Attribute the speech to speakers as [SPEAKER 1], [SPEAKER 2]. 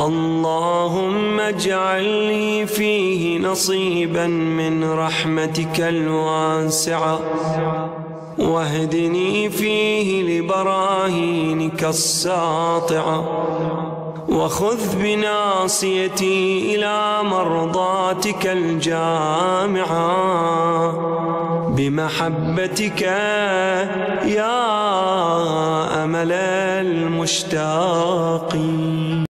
[SPEAKER 1] اللهم اجعل لي فيه نصيبا من رحمتك الواسعة، واهدني فيه لبراهينك الساطعة، وخذ بناصيتي إلى مرضاتك الجامعة بمحبتك يا أمل المشتاقين.